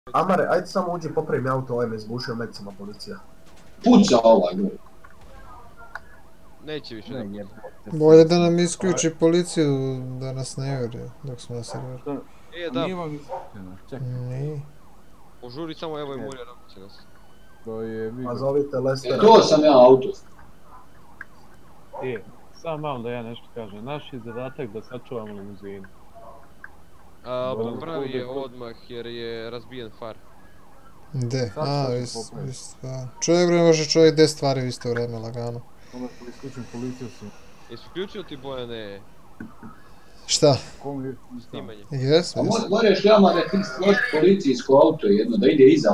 Amare, ajde samo uđi, popravi mi auto, ovaj me izbušio medicima policija. Puca ovaj gore. Neće više da puca. Bolje da nam isključi policiju da nas ne vjeruje dok smo na serveru. Da. Nije vam isključeno, čekaj. Nije. Požuri samo evo i Mulja Rapiće nas. To je A zovite Lestera. To sam ja auto. Samo malo da ja nešto kažem. Naš je zadatak da sačuvamo limuzinu. Popravi je odmah jer je razbijen far. Gdje? Čovjek bre može čovjek 10 stvari u isto vrijeme lagano. Onda isključim policiju su. Jesi uključio ti Bojane Šta? snimanje? Jes, A moraš li Amare ti stvošiti policijsko auto jedno da ide iza?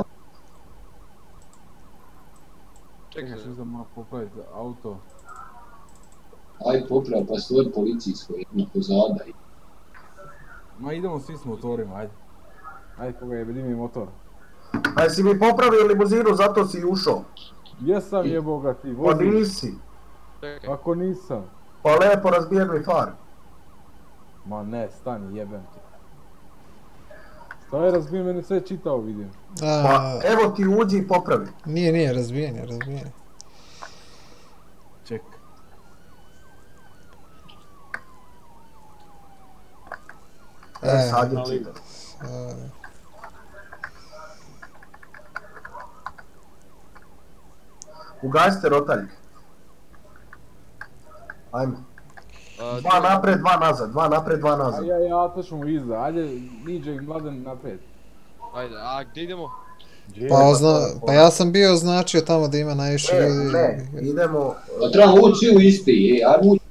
Čekaj, što sam malo popraviti auto. Ajde popravi pa stvori policijsko jedno pozada. Ma idemo svi s motorima, ajde. Ajde koga jebe, di mi je motor. A jesi mi popravio limuzinu, zato si ušao? Jesam jeboga ti, Pa voziš. nisi. Čekaj. Ako nisam. Pa lepo razbijen mi far. Ma ne, stani, jebem ti. Šta je razbijen, mene sve čitao vidim. Pa evo ti uđi i popravi. Nije, razbijen je, razbijen je. Čekaj. Sad je čitav. Ugasite rotaljke. Ajme. Dva napred, dva nazad, dva napred, dva nazad. Ja točno iza, ajde, niđe Mladen naprijed. Ajde, a gdje idemo? Pa ja sam bio označio tamo da ima najviše ljudi. Ne, idemo... Pa trebamo ući svi u isti, ajmo ući.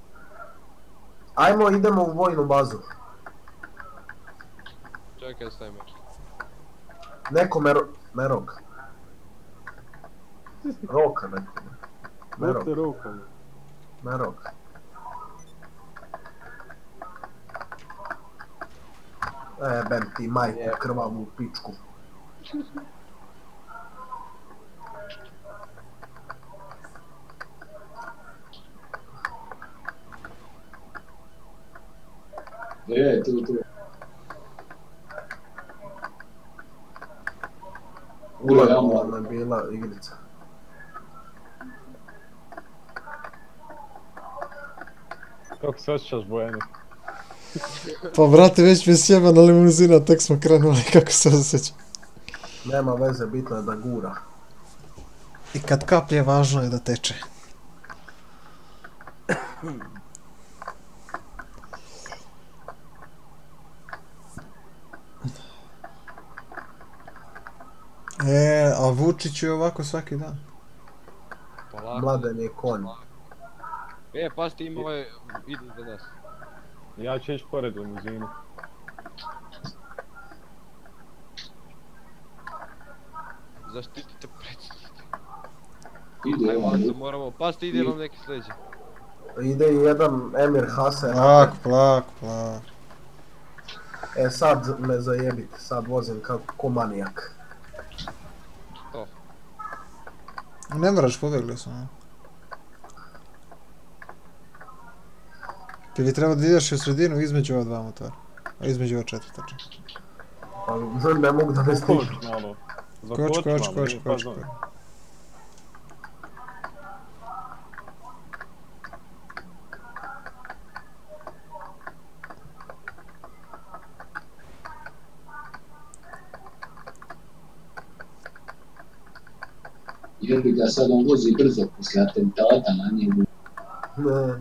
Ajmo, idemo u vojnu bazu. Čekaj, stavimo. Neko Merok. Roka neko. Merok. Merok. Bem ti majku krvavu pičku. Tu. Ulojalna je bila igrica. Kako se osjećaš, Bojane? Pa brate, već mi je sjebana limuzina, tek smo krenuli, kako se osjeća. Nema veze, bitno je da gura. I kad kaplje, važno je da teče. A Vučić je ovako svaki dan. Mladen je konj. Pas ti ima ovaj, idu do nas. Ja ću ići pored limuzinu. Zaštitite predsjednika. Ide, moramo, pas ti ide vam neki sljedeći. Ide i jedan Emir Hasan. Plak. Sad me zajebite, sad vozim kako manijak. Ne moraš, pobjegli smo. Ti li treba da ideš u sredinu između ova dva motora? A između ova četvrta. Pa ne mogu da ne stižu. Koč. jer bi ga sad on vozi brzo poslije atentata na njegu. Ne.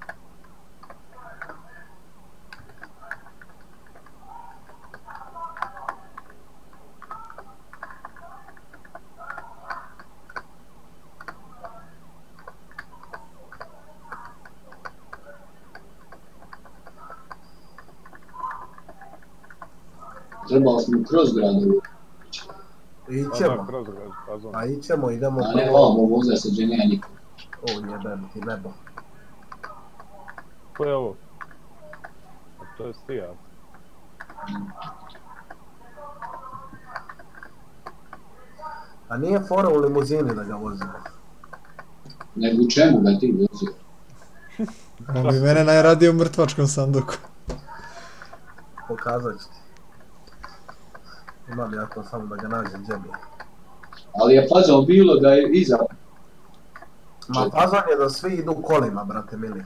Trebao smo kroz gradovu. Ićemo. A ićemo, idemo. A ne ovamo, voza se dženja nikom. O, jebem ti nebo. Ko je ovo? To je Stija. A nije fora u limuzini da ga vozimo? Nego u čemu ga ti vozio? On bi mene najradije u mrtvačkom sanduku. Pokazat ću ti. Imam ja to samo da ga nađem gdje mi je. Ali je fazom bilo da je iza. Ma fazon je da svi idu kolima, brate mili.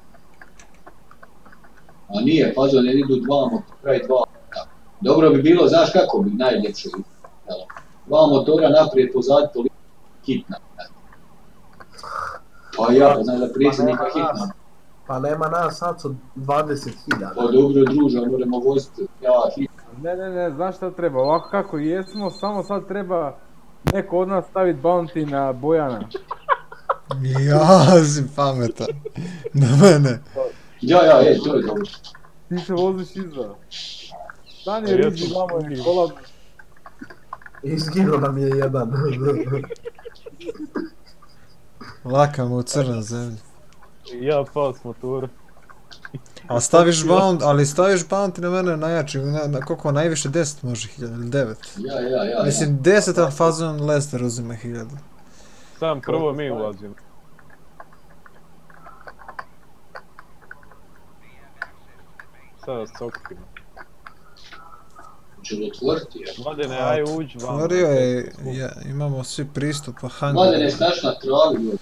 A nije, fazon je idu dva motora i dva. Dobro bi bilo, znaš kako bi najljepše bilo. Dva motora naprijed pozad policija hitna. Pa ja, znaš da predsjednika hitna. Pa nema nas, sad su 20.000. Pa dobro druže, moramo voziti, ja hitna. Ne, znaš šta treba, ovako kako jesmo, samo sad treba neko od nas staviti bounty na Bojana. Ja si pametan. Na mene. Ja, to je dobro. Ti se voziš iza. Stani riđi vamo Nikola. Izginuo nam je jedan. Laka mu u crna zemlja. Ja pao s motora. Ali staviš bounty na mene najjači, na koliko najviše 10 može 1000 ili 9. Ja. Mislim 10 a fazon Lester uzima 1000. Sam prvo mi ulazimo. Sada s oktima. Hoće li otvoriti? Mladene, aj uđi vam. Otvorio je, imamo svi pristup po hangaru. Mladene, staš na travi.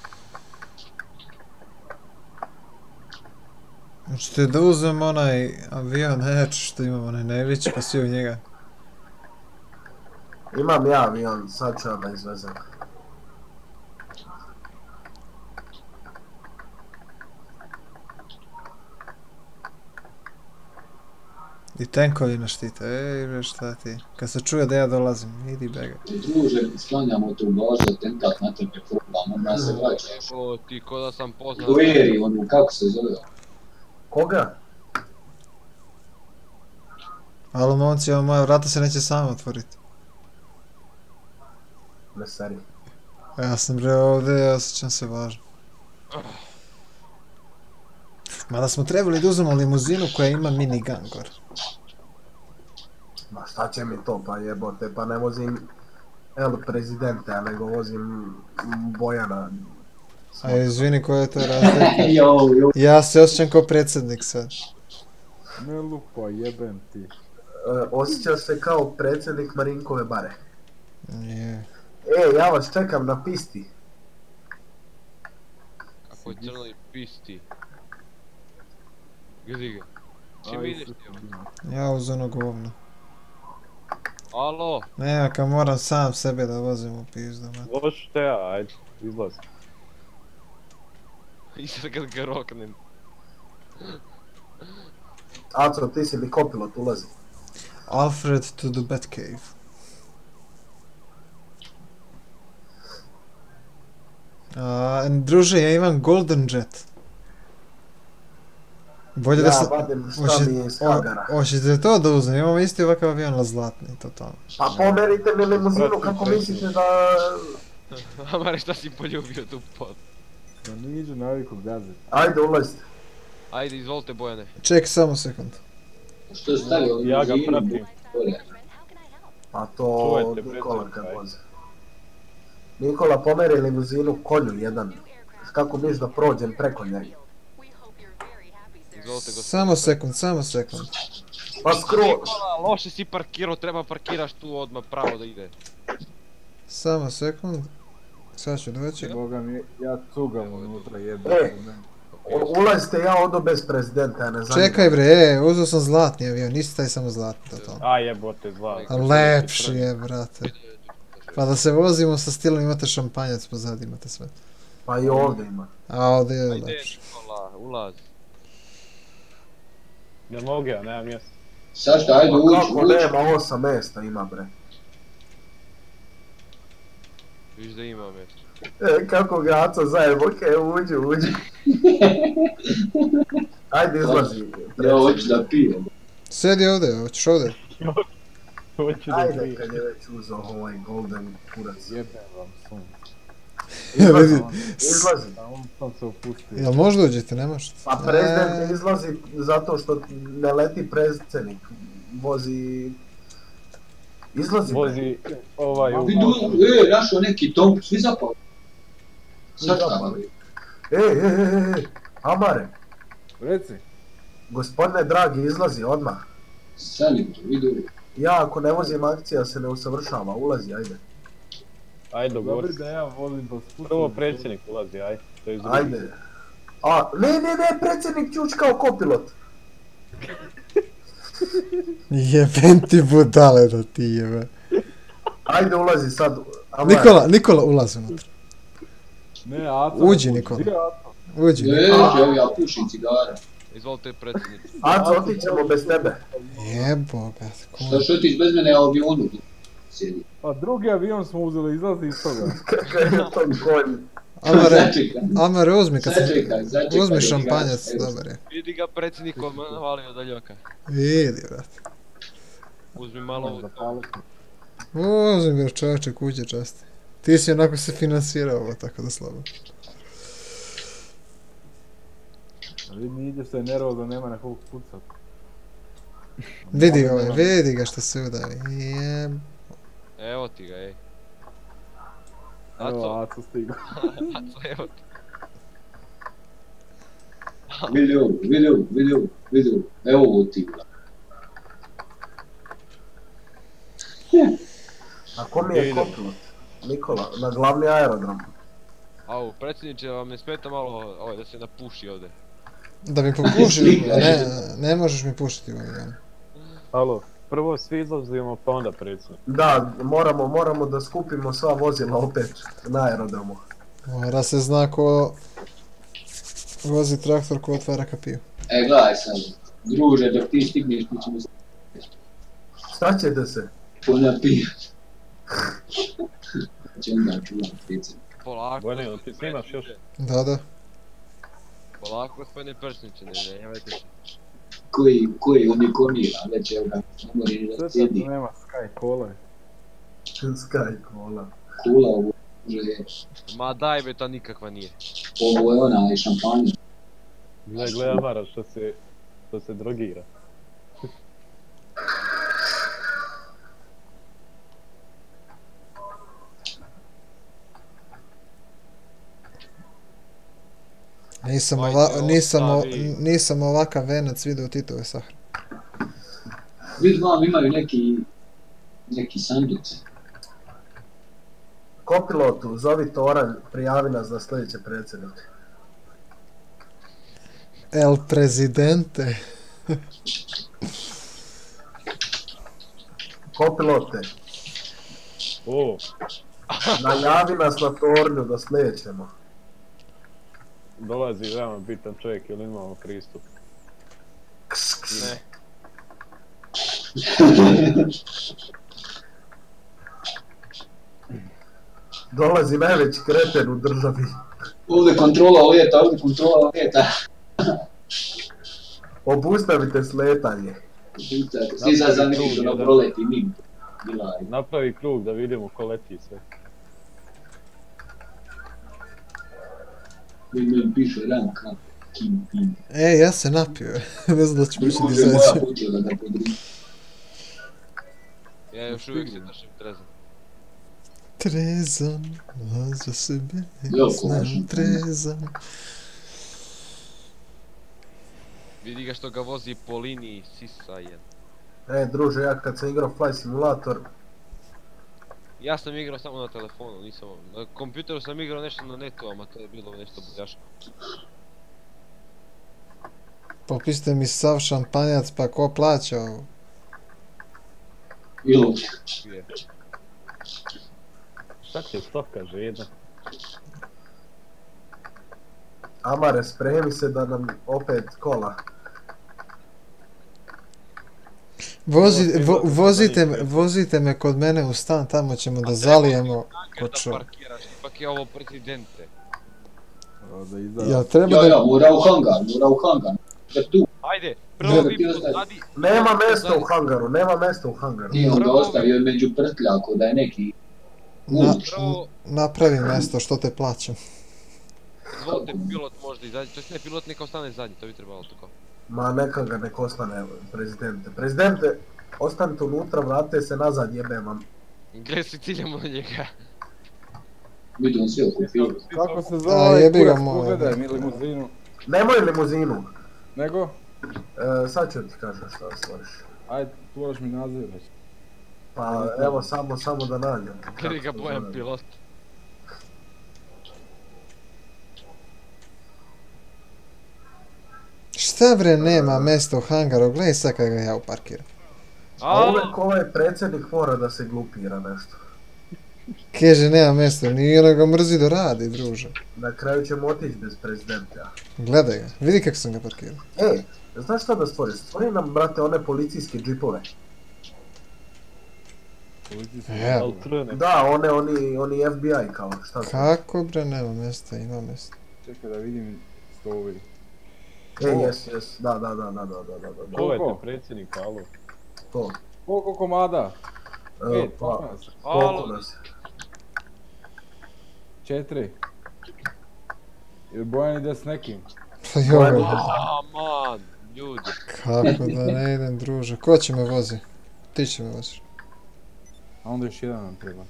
Hoćete da uzmem onaj avion najjači što imamo, onaj najveći pa svi u njega. Imam ja avion, sad ću ja da izvezem. I tenkovi nas štite, bre šta ti. Kad se čuje da ja dolazim, idi bega. Druže, sklanjamo tu bažu, tentat na tebe probam, onda se vraćaš. O, ti ko da sam poznat. Gueri, ono, kako se zove? Koga? Alo momci, evo moja vrata se neće sama otvoriti. Ne seri. Ja sam bre ovdje i osjećam se važno. Mada smo trebali da uzmemo limuzinu koja ima minigun gore. Ma šta će mi to, pa jebote, pa ne vozim El Prezidente, nego vozim Bojana. A izvini koja je to razlika? Jo. Ja se osjećam kao predsjednik sad. Ne lupa, jebem ti. Osjeća se kao predsjednik Marinkove bare. Je. Ja vas čekam na pisti. Kako je crnoj pisti. Gdje ga? Čim vidiš ti ovo? Ja uz ono govno. Alo? Ne, kad moram sam sebe da vozim u pizdu, man. Loš te ja, ajde, izlazi. I sad kad ga roknem. Aco, ti si mi kopilot, ulazi. Alfred to the Batcave. Druže, ja imam Golden Jet. Bolje da se... Ja vadim šta mi je iz hangara. Hoćete to da uzmem, imamo isti ovakav avion, ali zlatni, totalno. Pa pomerite mi limuzinu, kako mislite da... Amare, šta si poljubio tu pot? Da niđu naviku gazeti. Ajde, ulazite. Ajde, izvolite Bojane. Ček, samo sekund. Što je stavio Ja ga pratim. Pa to Čujete, Nikola predsjednik, kad ajde. voze. Nikola, pomeri limuzinu konju jedan. Kako misliš da prođem preko njega? Izvolite gospodine. Samo sekund. Pa skro... Nikola, loše si parkirao, treba parkiraš tu odmah pravo da ide. Samo sekund. Sad ću doći. Boga mi, ja cugam unutra jebem. Ulazite, ja odo bez prezidenta, ja ne znam. Čekaj bre, uzeo sam zlatni avion, nisi taj samo zlatni, totalno. A jebote, zla. A lepši je, brate. Pa da se vozimo sa stilom, imate šampanjac pozadi, imate sve. Pa i ovdje ima. A ovdje je Ajde lepši. Nikola, ulazi. Ne mogu ja, nema mjesta. Sašta, ajde Pa uđi, kako nema 8 mjesta ima bre. Viš da ima mjesto. Kako ga Aco zajebo, uđi. Ajde izlazi. Ja hoću da pijem. Sedi ovdje, hoćeš ovdje? Hoću da Ajde pijem. kad je već uzao ovaj golden kurac. Jebem vam sunce. Izlazi. A on sam se upustio. Jel možda uđete, ne možete? Pa prezident izlazi zato što ne leti predsjednik. Vozi... Izlazi bre. Vozi ovaj u... Vidu, našao neki tom, svi zapali. Sašta, Amare, Reci. gospodine dragi, izlazi odmah. Sani, vidu. Ja ako ne vozim akcija se ne usavršava, ulazi, ajde. Ajde, Dobro dogovor. da ja volim da spuštam. Prvo predsjednik ulazi, aj. To je drugi. Ajde. A, ne, predsjednik Čuč kao kopilot. Jebem ti budale da ti jebe. Ajde ulazi sad. Amar. Nikola ulazi unutra. Ne, Aco. Uđi, ne Nikola. puši. Gdje je Aco? Uđi. Evo ja pušim cigare. Izvolite predsjednik. Aco, otićemo bez tebe. Jebo ga. Što ti bez mene u avionu sjedi? Pa drugi avion smo uzeli, izlazi iz toga. Kakav je to konj. Amare, uzmi kad se... Začekaj. Uzmi šampanjac, dobar je. Vidi ga predsjednik navalio daljaka. Vidi, brate. Uzmi malo... Uzmi ga čovječe kuće časti. Ti si onako se finansirao ovo, tako da slabo. Vidi, ideš se nervozno, nema na koliko pucat. Vidi ga što se udavi. Jeb. Evo ti ga, ej. Evo, Aco stigo. Aco, evo ti. Vidi ovo, evo ovo ti. A ko mi je kopilot? Nikola, na glavni aerodrom. Au, predsjedniče, vam ne smeta malo da se napuši ovdje. Da mi popuši, ne možeš mi pušiti u avionu. Alo, prvo svi izlazimo pa onda predsjednik. Da, moramo da skupimo sva vozila opet na aerodromu. Mora se zna ko vozi traktor, ko otvara kapiju. Gledaj sad, druže, dok ti stigneš, mi ćemo se... Šta će da se? Ponapijat. Će onda čuvam predsjednik. Polako. Bojne, ti snimaš još? Da. Polako, gospodine predsjedniče, ne javajte se. Koji on je komira, već evo ga, ne mori da Sve sjedi. sad nema Sky Cola. Sky Cola. Kula ovo, že je. Ma daj be, to nikakva nije. Ovo je onaj šampanja. Gle Amara što se drogira. Nisam ovakav venac vidio Titove sahrane. Vid vam imaju neki sanduci. Kopilotu, zovi Toranj, prijavi nas za sljedeće predsjednike. El prezidente. Kopilote, O, najavi nas na tornju da sledećemo. dolazi veoma bitan čovjek ili imamo pristup. Ne. Dolazi najveći kreten u državi. Ovdje kontrola leta. Obustavite sletanje. Svi sad zamišljaju na proleti mig. Napravi krug da vidimo ko leti sve. Mi piše rank, Kim. Ja se napio, ne znam da ću početi Može moja izaći. putio da ga podrim. Ja još uvijek se držim trezan. Trezan, za sebe, Jako važno. znam trezan. Vidi ga što ga vozi po liniji Sisajen. Druže, ja kad sam igrao Fly Simulator, Ja sam igrao samo na telefonu, nisam... Na kompjuteru sam igrao nešto na netu, ama to je bilo nešto buljaško. Popiste mi sav šampanjac, pa ko plaća ovo? Ilo. Šta će stoka žedna? Amare, spremi se da nam opet kola. Vozite me kod mene u stan, tamo ćemo da zalijemo ko Da čovjek. parkiraš, ipak je ovo presidente. Da izađe. Jel treba Ja, da... mora u hangar. Da tu, Ajde, prvo vi Ne, pozadi... Nema mesta u hangaru, nije onda ostavio među prtljako da je neki... Prvo, Napravi mjesto, što te plaćam. izvolite, pilot možda izađi, to ne pilot neka ostane zadnji, to bi trebalo tako. Ma neka ga nek ostane prezidente. Prezidente, ostanite unutra, vratite se nazad, jebem vam. Gle si ciljamo na njega. Vidim on sve okupio. Kako se A, zove jebi ga kurac moj. pogledaj mi limuzinu? Nemoj limuzinu. Nego? Sad ću ti kažem šta stvoriš. Ajde, tvoriš mi naziv već. Pa evo samo da nađem. Vidi ga Bojan pilot. Šta bre nema mjesta u hangaru, gledaj sad kada ga ja uparkiram. A uvijek ovaj predsjednik mora da se glupira nešto. Kaže nema mjesta, nije ono ga mrzi da radi, druže. Na kraju ćemo otići bez prezidenta. Gledaj ga, vidi kako sam ga parkirao. Znaš šta da stvoriš? Stvori nam, brate, one policijske džipove. Evo. Da, oni FBI kao, šta su? Kako bre nema mjesta, ima mjesta. Čekaj da vidim stovi. Jes, da. Čuvajte predsjednika, alo. To. Koliko komada? 5, Pa, 15, koliko nas? 4. Ili Bojan ide s nekim? Pa joj, Man, ljudi. kako da ne idem, druže. Ko će me vozi? Ti će me voziš. A onda još jedan nam treba.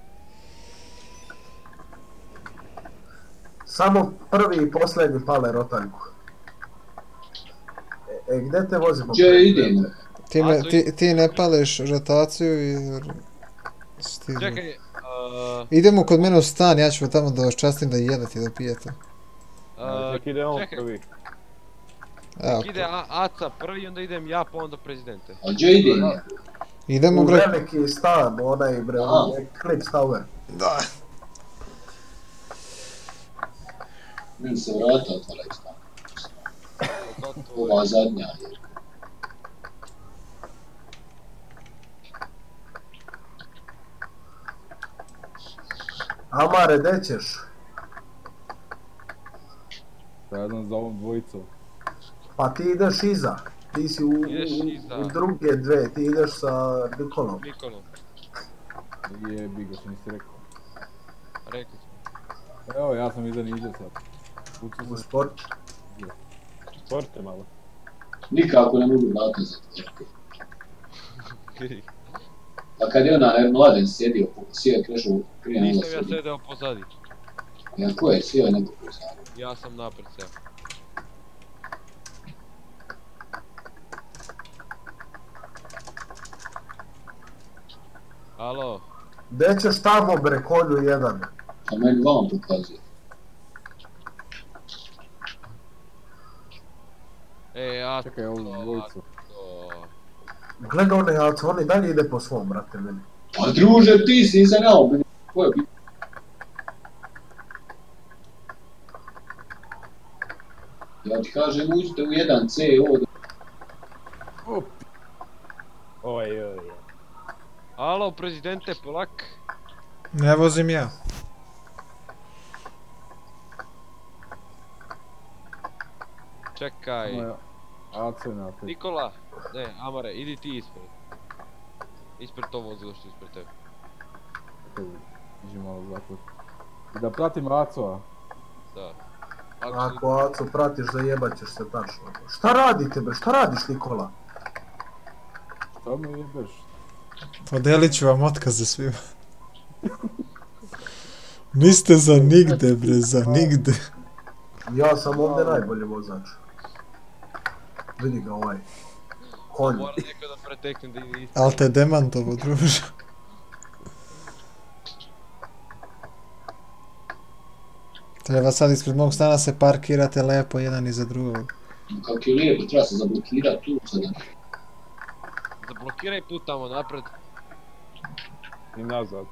Samo prvi i posljednji pale rotanku. Gdje te vozimo? Gdje idemo? Ti ne pališ rotaciju i... stižemo. Čekaj, Idemo kod mene u stan, ja ću tamo da vas častim da jedete i da pijete. Ček ide on čekaj. prvi. Evo, ide Aca prvi, onda idem ja, pa onda prezidente. A gdje idemo? idemo U bre... veliki stan, onaj bre, Eclipse Tower. Da. Meni se vrata otvaraju stan. Ova zadnja je. Amare, gdje ćeš? Zajedno za ovom dvojicom. Pa ti ideš iza. Ti si Ideš iza. u druge dve, ti ideš sa Nikolom. Nikolom, Jebi ga što nisi rekao. rekli smo. Evo ja sam iza Niđe sad. Pucu U se. sport. Sporte malo. Nikako ne mogu vrata zatvoriti. A kad je onaj mladen sjedio, sjeo krešao prije nego Nisam ja sjedio. sedeo pozadi. Ja ko je sjeo neko pozadi? Ja sam napred seo. Alo, Gdje ćeš tamo bre, konju jedan? A meni vam pokazuje. Aca. Čekaj ovu dvojicu. Gledaj one jaco, on i dalje ide po svom, brate, meni. A druže, ti si iza nama, ko je biti? Ja ti kažem, uđite u 1C ovdje. Oj. Alo, prezidente, polak. Ne vozim ja. Čekaj. Aco je napred. Nikola, ne, Amare, idi ti ispred. Ispred to vozilo što je ispred tebe. Čekaj, iđi malo zakut. I da pratim Acoa. Da. Ako Aco pratiš, zajebat ćeš se tačno. Šta radite bre, šta radiš Nikola? Šta me jebeš? Podelit ću vam otkaze svima. Niste za nigde bre, za nigde. Ja sam ovdje najbolji vozač. Vidi ga ovaj. Konj. Mora neko da preteknem da ide ispred. Al te demantovo, druže. Treba sad ispred mog stana se parkirate lepo jedan iza drugog. Kako je lijepo, treba se zablokirati tu sada. Zablokiraj put tamo napred. I nazad.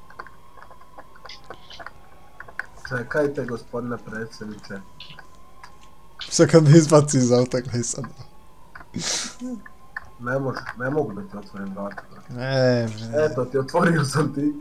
Čekajte gospodine predsjedniče. Sad kad me izbaci iz auta, gledaj sad. Ne mogu da ti otvorim vrata. Ne, bre. Eto ti, otvorio sam ti.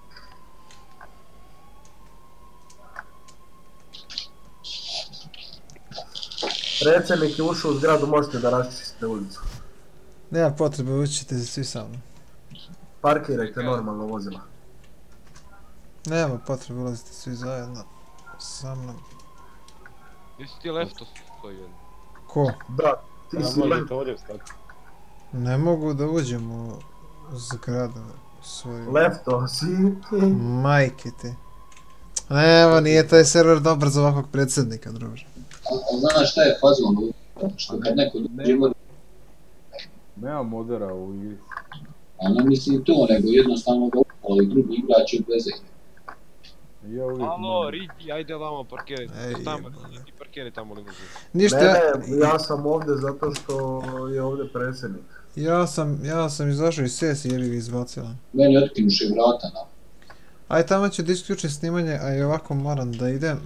Predsjednik je ušao u zgradu, možete da raščistite ulicu. Nema potrebe, ućete svi sa mnom. Parkirajte normalno vozila. Nema potrebe, ulazite svi zajedno. Sa mnom. Gdje si ti lefto stoji? Ko? Da, ti Ja si možete ovdje stati. Ne mogu da uđem u zgradu svoju. lefto si. Majke ti. Evo, nije taj server dobar za ovakvog predsjednika, druže. A znaš šta je fazon ovdje? Što kad neko dođe mora... Nema modera u igri. A ne mislim to, nego jednostavno ga upali drugi igrači obveze. Ja uvijek Alo, imam. Ridi, ajde vamo parkiraj. Ej, Tamo, jebane. i parkiraj tamo limuzinu. Ništa, Ne, ja sam ovdje zato što je ovdje predsjednik. ja sam izašao iz sesije jer ih izbacila. Meni otkinuše vrata na. Aj tamo ću da isključim snimanje, a i ovako moram da idem.